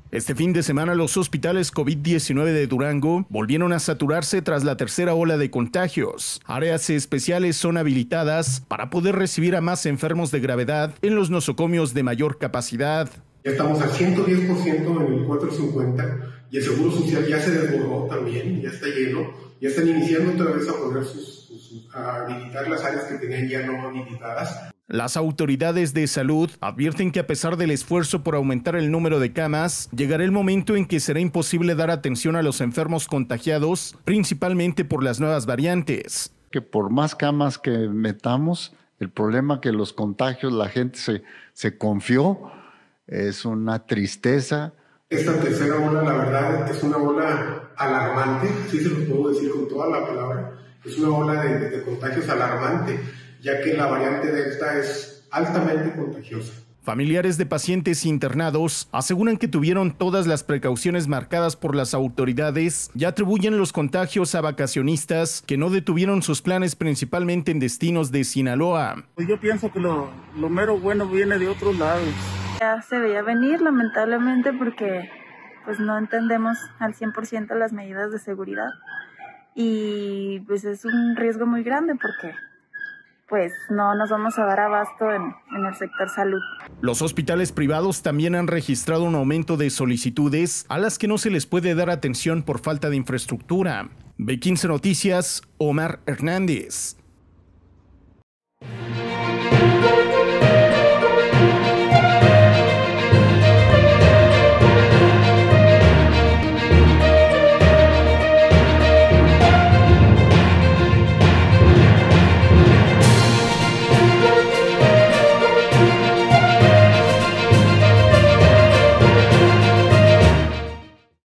Este fin de semana los hospitales COVID-19 de Durango volvieron a saturarse tras la tercera ola de contagios. Áreas especiales son habilitadas para poder recibir a más enfermos de gravedad en los nosocomios de mayor capacidad. Ya estamos al 110% en el 450 y el Seguro Social ya se desbordó también, ya está lleno, ya están iniciando otra vez a poner a habilitar las áreas que tenían ya no habilitadas. Las autoridades de salud advierten que a pesar del esfuerzo por aumentar el número de camas, llegará el momento en que será imposible dar atención a los enfermos contagiados, principalmente por las nuevas variantes. Que por más camas que metamos, el problema que los contagios, la gente se confió, es una tristeza. Esta tercera ola, la verdad, es una ola alarmante, sí se lo puedo decir con toda la palabra, es una ola de contagios alarmante, ya que la variante Delta es altamente contagiosa. Familiares de pacientes internados aseguran que tuvieron todas las precauciones marcadas por las autoridades y atribuyen los contagios a vacacionistas que no detuvieron sus planes principalmente en destinos de Sinaloa. Yo pienso que lo mero bueno viene de otros lados. Ya se veía venir, lamentablemente, porque pues no entendemos al 100% las medidas de seguridad y pues es un riesgo muy grande porque pues no nos vamos a dar abasto en el sector salud. Los hospitales privados también han registrado un aumento de solicitudes a las que no se les puede dar atención por falta de infraestructura. B15 Noticias, Omar Hernández.